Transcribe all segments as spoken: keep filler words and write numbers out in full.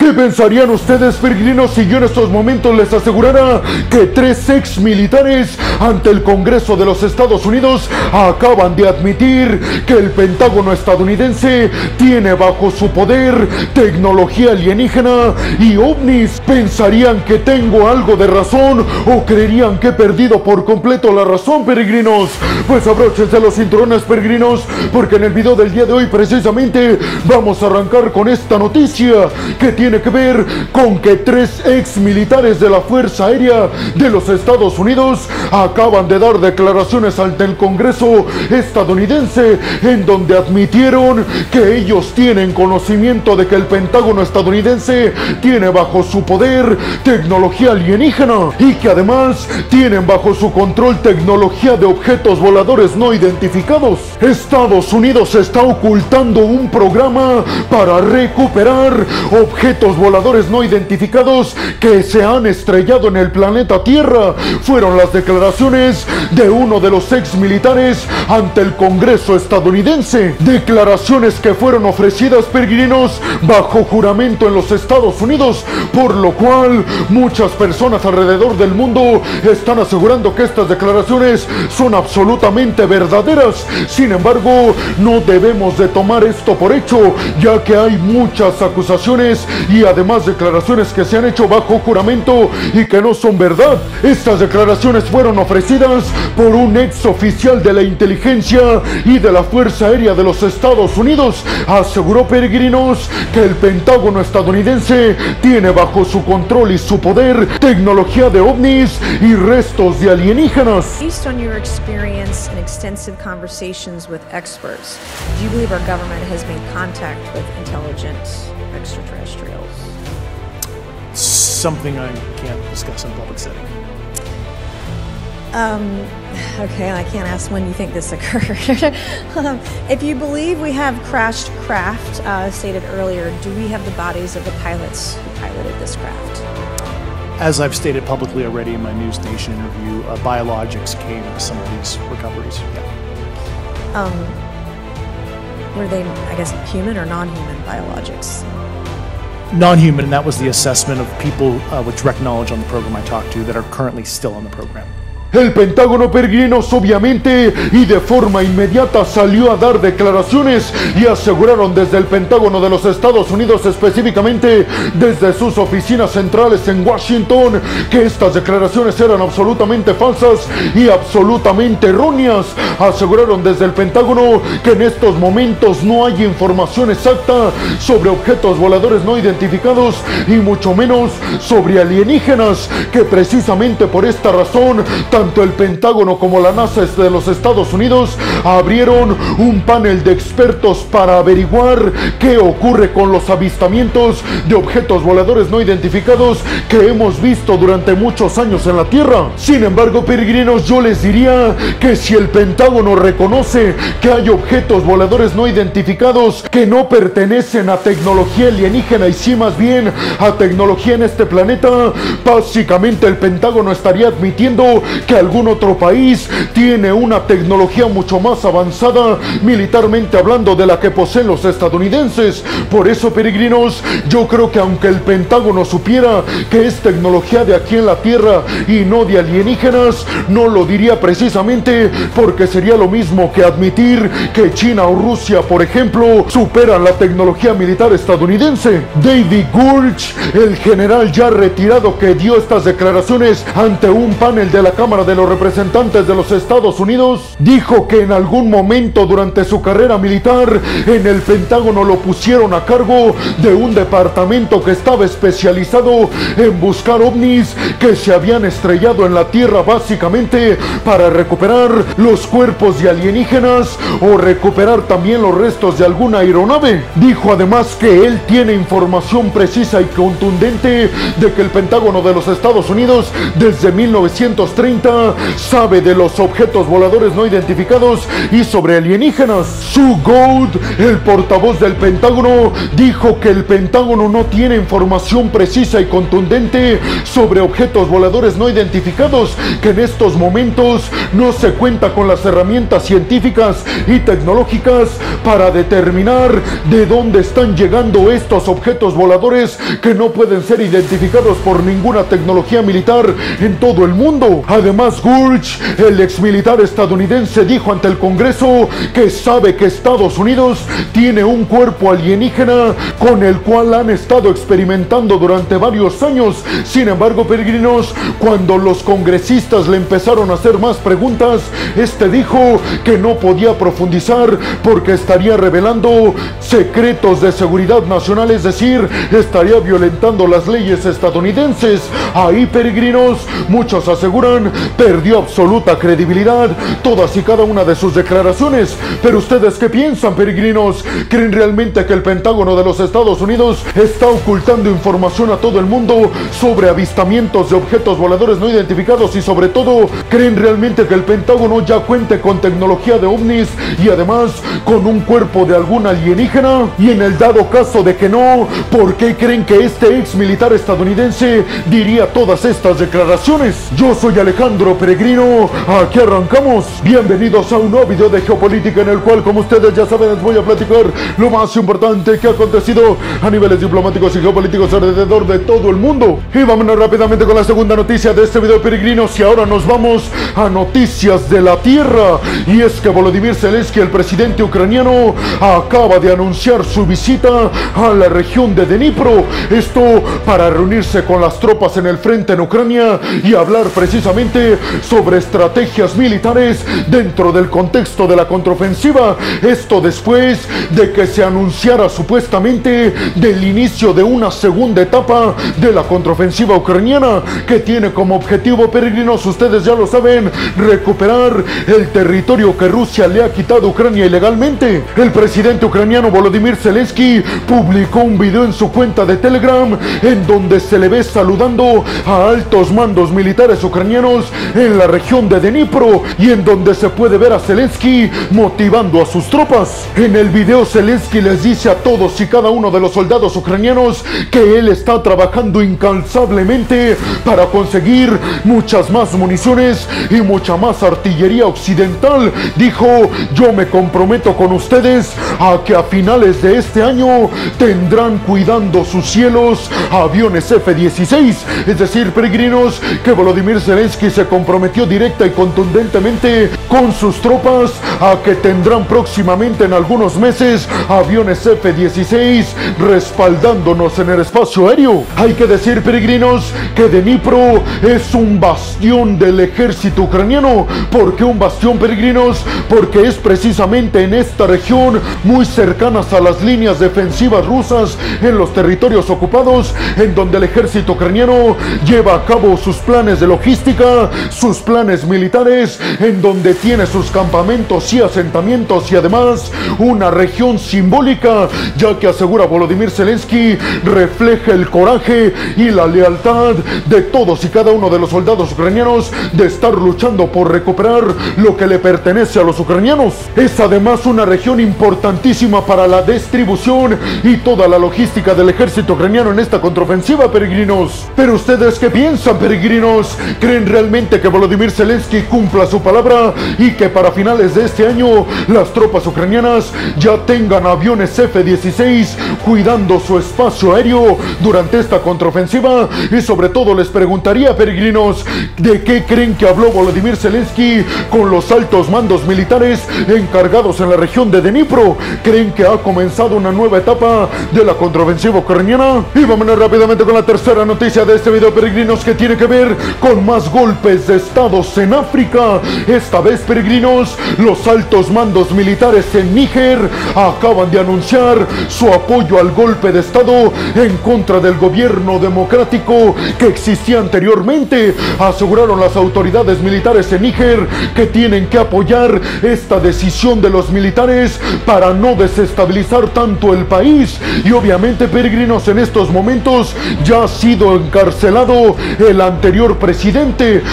¿Qué pensarían ustedes, peregrinos, si yo en estos momentos les asegurara que tres ex militares ante el Congreso de los Estados Unidos acaban de admitir que el Pentágono estadounidense tiene bajo su poder tecnología alienígena y ovnis? ¿Pensarían que tengo algo de razón o creerían que he perdido por completo la razón, peregrinos? Pues abróchense los cinturones, peregrinos, porque en el video del día de hoy precisamente vamos a arrancar con esta noticia que tiene que ver con que tres ex militares de la Fuerza Aérea de los Estados Unidos acaban de dar declaraciones ante el Congreso estadounidense en donde admitieron que ellos tienen conocimiento de que el Pentágono estadounidense tiene bajo su poder tecnología alienígena y que además tienen bajo su control tecnología de objetos voladores no identificados. Estados Unidos está ocultando un programa para recuperar objetos voladores no identificados que se han estrellado en el planeta Tierra. Fueron las declaraciones de uno de los ex militares ante el Congreso estadounidense. Declaraciones que fueron ofrecidas, peregrinos, bajo juramento en los Estados Unidos, por lo cual muchas personas alrededor del mundo están asegurando que estas declaraciones son absolutamente verdaderas. Sin embargo, no debemos de tomar esto por hecho, ya que hay muchas acusaciones y además declaraciones que se han hecho bajo juramento y que no son verdad. Estas declaraciones fueron ofrecidas por un ex oficial de la inteligencia y de la Fuerza Aérea de los Estados Unidos. Aseguró, peregrinos, que el Pentágono estadounidense tiene bajo su control y su poder tecnología de ovnis y restos de alienígenas. Based on your experience and extensive conversations with experts, do you believe our government has made contact with intelligent extraterrestrials? Something I can't discuss in a public setting. Um, okay, I can't ask when you think this occurred. um, if you believe we have crashed craft, uh, stated earlier, do we have the bodies of the pilots who piloted this craft? As I've stated publicly already in my News Nation interview, uh, biologics came with some of these recoveries. Yeah. Um, were they, I guess, human or non-human biologics? Non-human, and that was the assessment of people uh, with direct knowledge on the program I talked to that are currently still on the program. El Pentágono, peregrinos, obviamente y de forma inmediata salió a dar declaraciones y aseguraron desde el Pentágono de los Estados Unidos, específicamente desde sus oficinas centrales en Washington, que estas declaraciones eran absolutamente falsas y absolutamente erróneas. Aseguraron desde el Pentágono que en estos momentos no hay información exacta sobre objetos voladores no identificados y mucho menos sobre alienígenas, que precisamente por esta razón tanto el Pentágono como la NASA de los Estados Unidos abrieron un panel de expertos para averiguar qué ocurre con los avistamientos de objetos voladores no identificados que hemos visto durante muchos años en la Tierra. Sin embargo, peregrinos, yo les diría que si el Pentágono reconoce que hay objetos voladores no identificados que no pertenecen a tecnología alienígena y sí más bien a tecnología en este planeta, básicamente el Pentágono estaría admitiendo que algún otro país tiene una tecnología mucho más avanzada militarmente hablando de la que poseen los estadounidenses. Por eso, peregrinos, yo creo que aunque el Pentágono supiera que es tecnología de aquí en la Tierra y no de alienígenas, no lo diría precisamente porque sería lo mismo que admitir que China o Rusia, por ejemplo, superan la tecnología militar estadounidense. David Gurch, el general ya retirado que dio estas declaraciones ante un panel de la Cámara de los Representantes de los Estados Unidos, dijo que en algún momento durante su carrera militar en el Pentágono lo pusieron a cargo de un departamento que estaba especializado en buscar ovnis que se habían estrellado en la Tierra, básicamente para recuperar los cuerpos de alienígenas o recuperar también los restos de alguna aeronave. Dijo además que él tiene información precisa y contundente de que el Pentágono de los Estados Unidos desde mil novecientos treinta cuenta sabe de los objetos voladores no identificados y sobre alienígenas. Sue Gould, el portavoz del Pentágono, dijo que el Pentágono no tiene información precisa y contundente sobre objetos voladores no identificados, que en estos momentos no se cuenta con las herramientas científicas y tecnológicas para determinar de dónde están llegando estos objetos voladores que no pueden ser identificados por ninguna tecnología militar en todo el mundo. Además, Gurch, el exmilitar estadounidense, dijo ante el Congreso que sabe que Estados Unidos tiene un cuerpo alienígena con el cual han estado experimentando durante varios años. Sin embargo, peregrinos, cuando los congresistas le empezaron a hacer más preguntas, este dijo que no podía profundizar porque estaría revelando secretos de seguridad nacional, es decir, estaría violentando las leyes estadounidenses. Ahí, peregrinos, muchos aseguran perdió absoluta credibilidad todas y cada una de sus declaraciones. Pero ustedes, ¿qué piensan, peregrinos? ¿Creen realmente que el Pentágono de los Estados Unidos está ocultando información a todo el mundo sobre avistamientos de objetos voladores no identificados? Y sobre todo, ¿creen realmente que el Pentágono ya cuente con tecnología de ovnis y además con un cuerpo de algún alienígena? Y en el dado caso de que no, ¿por qué creen que este ex militar estadounidense diría todas estas declaraciones? Yo soy Alejandro Peregrino, aquí arrancamos. Bienvenidos a un nuevo video de geopolítica en el cual, como ustedes ya saben, les voy a platicar lo más importante que ha acontecido a niveles diplomáticos y geopolíticos alrededor de todo el mundo. Y vámonos rápidamente con la segunda noticia de este video, peregrinos, y ahora nos vamos a noticias de la tierra. Y es que Volodymyr Zelensky, el presidente ucraniano, acaba de anunciar su visita a la región de Dnipro, esto para reunirse con las tropas en el frente en Ucrania y hablar precisamente sobre estrategias militares dentro del contexto de la contraofensiva. Esto después de que se anunciara supuestamente del inicio de una segunda etapa de la contraofensiva ucraniana, que tiene como objetivo, peregrinos, ustedes ya lo saben, recuperar el territorio que Rusia le ha quitado a Ucrania ilegalmente. El presidente ucraniano Volodymyr Zelensky publicó un video en su cuenta de Telegram en donde se le ve saludando a altos mandos militares ucranianos en la región de Dnipro y en donde se puede ver a Zelensky motivando a sus tropas. En el video, Zelensky les dice a todos y cada uno de los soldados ucranianos que él está trabajando incansablemente para conseguir muchas más municiones y mucha más artillería occidental. Dijo: yo me comprometo con ustedes a que a finales de este año tendrán cuidando sus cielos aviones F dieciséis. Es decir, peregrinos, que Volodymyr Zelensky se comprometió directa y contundentemente con sus tropas a que tendrán próximamente, en algunos meses, aviones F dieciséis respaldándonos en el espacio aéreo. Hay que decir, peregrinos, que Dnipro es un bastión del ejército ucraniano. ¿Por qué un bastión, peregrinos? Porque es precisamente en esta región, muy cercanas a las líneas defensivas rusas en los territorios ocupados, en donde el ejército ucraniano lleva a cabo sus planes de logística, sus planes militares, en donde tiene sus campamentos y asentamientos y además una región simbólica, ya que, asegura Volodymyr Zelensky, refleja el coraje y la lealtad de todos y cada uno de los soldados ucranianos de estar luchando por recuperar lo que le pertenece a los ucranianos. Es además una región importantísima para la distribución y toda la logística del ejército ucraniano en esta contraofensiva, peregrinos. Pero ustedes, ¿qué piensan, peregrinos? ¿Creen realmente que Volodymyr Zelensky cumpla su palabra y que para finales de este año las tropas ucranianas ya tengan aviones F dieciséis cuidando su espacio aéreo durante esta contraofensiva? Y sobre todo les preguntaría, peregrinos, ¿de qué creen que habló Volodymyr Zelensky con los altos mandos militares encargados en la región de Dnipro? ¿Creen que ha comenzado una nueva etapa de la contraofensiva ucraniana? Y vámonos rápidamente con la tercera noticia de este video, peregrinos, que tiene que ver con más golpes de estados en África. Esta vez, peregrinos, los altos mandos militares en Níger acaban de anunciar su apoyo al golpe de estado en contra del gobierno democrático que existía anteriormente. Aseguraron las autoridades militares en Níger que tienen que apoyar esta decisión de los militares para no desestabilizar tanto el país. Y obviamente, peregrinos, en estos momentos ya ha sido encarcelado el anterior presidente.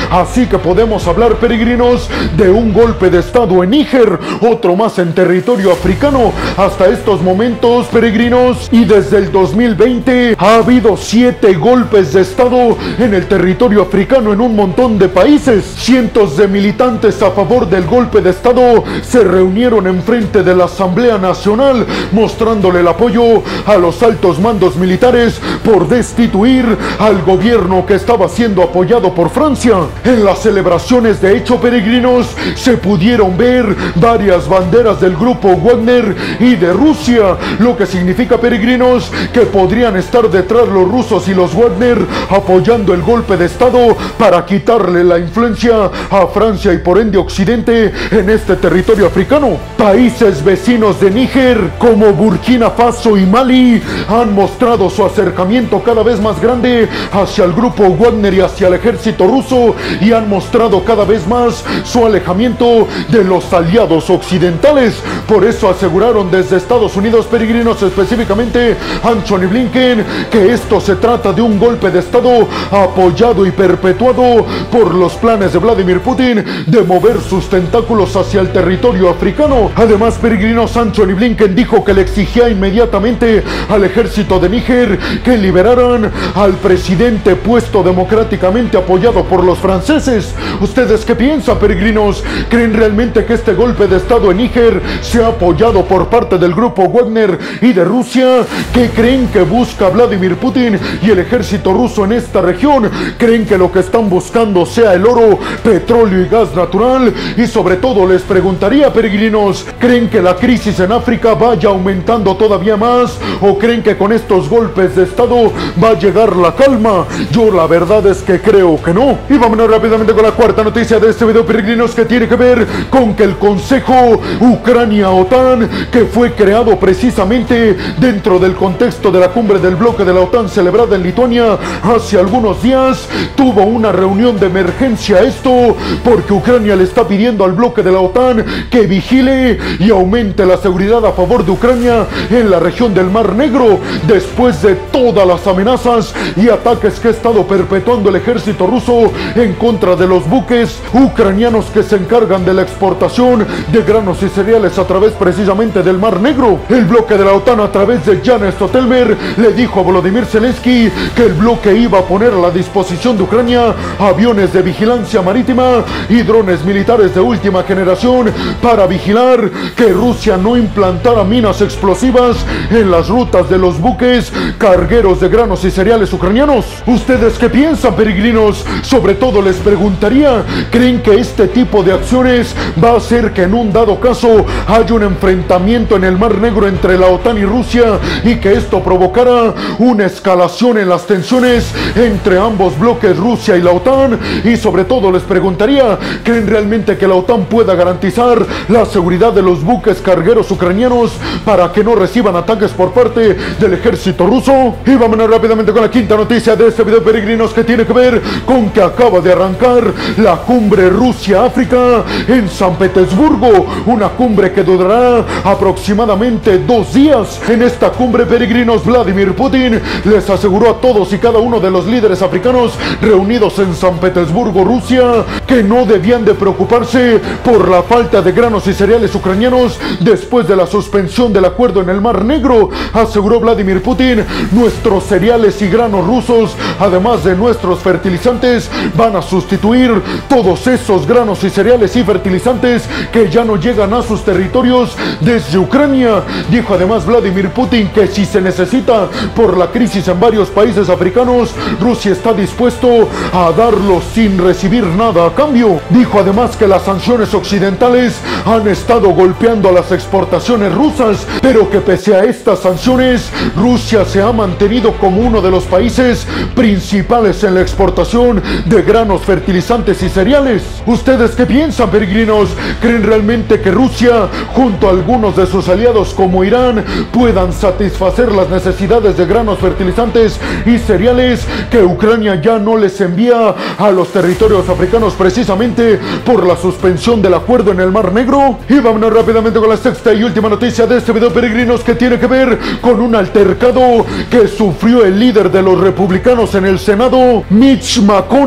Así que podemos hablar, peregrinos, de un golpe de estado en Níger, otro más en territorio africano. Hasta estos momentos, peregrinos, y desde el dos mil veinte ha habido siete golpes de estado en el territorio africano en un montón de países. Cientos de militantes a favor del golpe de estado se reunieron enfrente de la Asamblea Nacional mostrándole el apoyo a los altos mandos militares por destituir al gobierno que estaba siendo apoyado por Francia. En las celebraciones, de hecho, peregrinos, se pudieron ver varias banderas del grupo Wagner y de Rusia, lo que significa, peregrinos, que podrían estar detrás los rusos y los Wagner apoyando el golpe de estado para quitarle la influencia a Francia y por ende Occidente en este territorio africano. Países vecinos de Níger como Burkina Faso y Mali han mostrado su acercamiento cada vez más grande hacia el grupo Wagner y hacia el ejército ruso, y han mostrado cada vez más su alejamiento de los aliados occidentales. Por eso aseguraron desde Estados Unidos, peregrinos, específicamente Antony Blinken, que esto se trata de un golpe de estado apoyado y perpetuado por los planes de Vladimir Putin de mover sus tentáculos hacia el territorio africano. Además, peregrinos, Antony Blinken dijo que le exigía inmediatamente al ejército de Níger que liberaran al presidente puesto democráticamente apoyado por los franceses. ¿Ustedes qué piensan, peregrinos? ¿Creen realmente que este golpe de estado en Níger sea apoyado por parte del grupo Wagner y de Rusia? ¿Qué creen que busca Vladimir Putin y el ejército ruso en esta región? ¿Creen que lo que están buscando sea el oro, petróleo y gas natural? Y sobre todo les preguntaría, peregrinos, ¿creen que la crisis en África vaya aumentando todavía más? ¿O creen que con estos golpes de estado va a llegar la calma? Yo la verdad es que creo que no. Y vámonos rápidamente con la cuarta noticia de este video, peregrinos, que tiene que ver con que el Consejo Ucrania-OTAN, que fue creado precisamente dentro del contexto de la cumbre del bloque de la OTAN celebrada en Lituania hace algunos días, tuvo una reunión de emergencia. Esto porque Ucrania le está pidiendo al bloque de la OTAN que vigile y aumente la seguridad a favor de Ucrania en la región del Mar Negro, después de todas las amenazas y ataques que ha estado perpetuando el ejército ruso en contra de los buques ucranianos que se encargan de la exportación de granos y cereales a través precisamente del Mar Negro. El bloque de la OTAN, a través de Jens Stoltenberg, le dijo a Volodymyr Zelensky que el bloque iba a poner a la disposición de Ucrania aviones de vigilancia marítima y drones militares de última generación para vigilar que Rusia no implantara minas explosivas en las rutas de los buques cargueros de granos y cereales ucranianos. ¿Ustedes qué piensan, peregrinos? Sobre todo les preguntaría, ¿creen que este tipo de acciones va a hacer que en un dado caso haya un enfrentamiento en el Mar Negro entre la OTAN y Rusia y que esto provocara una escalación en las tensiones entre ambos bloques, Rusia y la OTAN? Y sobre todo les preguntaría, ¿creen realmente que la OTAN pueda garantizar la seguridad de los buques cargueros ucranianos para que no reciban ataques por parte del ejército ruso? Y vámonos rápidamente con la quinta noticia de este video, peregrinos, que tiene que ver con que acaba de arrancar la cumbre Rusia-África en San Petersburgo, una cumbre que durará aproximadamente dos días. En esta cumbre, peregrinos, Vladimir Putin les aseguró a todos y cada uno de los líderes africanos reunidos en San Petersburgo, Rusia, que no debían de preocuparse por la falta de granos y cereales ucranianos después de la suspensión del acuerdo en el Mar Negro. Aseguró Vladimir Putin, nuestros cereales y granos rusos, además de nuestros fertilizantes, van a sustituir todos esos granos y cereales y fertilizantes que ya no llegan a sus territorios desde Ucrania. Dijo además Vladimir Putin que si se necesita por la crisis en varios países africanos, Rusia está dispuesto a darlo sin recibir nada a cambio. Dijo además que las sanciones occidentales han estado golpeando a las exportaciones rusas, pero que pese a estas sanciones, Rusia se ha mantenido como uno de los países principales en la exportación de granos, fertilizantes y cereales. ¿Ustedes qué piensan, peregrinos? ¿Creen realmente que Rusia, junto a algunos de sus aliados como Irán, puedan satisfacer las necesidades de granos, fertilizantes y cereales que Ucrania ya no les envía a los territorios africanos precisamente por la suspensión del acuerdo en el Mar Negro? Y vámonos rápidamente con la sexta y última noticia de este video, peregrinos, que tiene que ver con un altercado que sufrió el líder de los republicanos en el Senado, Mitch McConnell,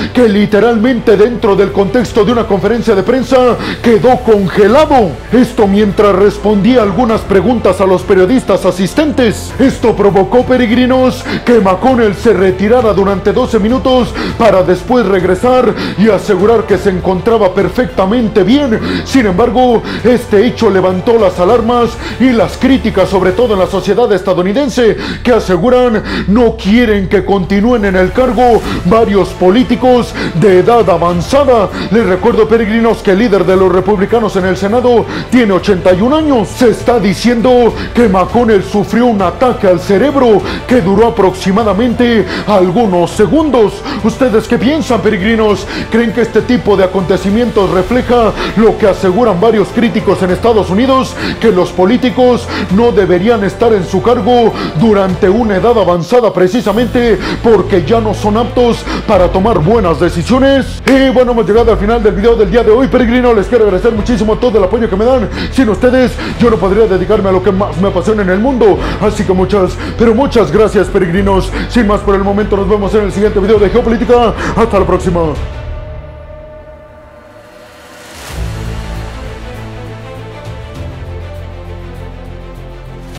que literalmente dentro del contexto de una conferencia de prensa quedó congelado. Esto mientras respondía algunas preguntas a los periodistas asistentes. Esto provocó, peregrinos, que McConnell se retirara durante doce minutos para después regresar y asegurar que se encontraba perfectamente bien. Sin embargo, este hecho levantó las alarmas y las críticas, sobre todo en la sociedad estadounidense, que aseguran no quieren que continúen en el cargo varios políticos de edad avanzada. Les recuerdo, peregrinos, que el líder de los republicanos en el Senado tiene ochenta y un años. Se está diciendo que McConnell sufrió un ataque al cerebro que duró aproximadamente algunos segundos. ¿Ustedes qué piensan, peregrinos? ¿Creen que este tipo de acontecimientos refleja lo que aseguran varios críticos en Estados Unidos, que los políticos no deberían estar en su cargo durante una edad avanzada precisamente porque ya no son aptos para tomar buenas decisiones? Y bueno, hemos llegado al final del video del día de hoy, peregrino. Les quiero agradecer muchísimo todo el apoyo que me dan. Sin ustedes yo no podría dedicarme a lo que más me apasiona en el mundo, así que muchas, pero muchas gracias, peregrinos. Sin más por el momento, nos vemos en el siguiente video de Geopolítica. Hasta la próxima.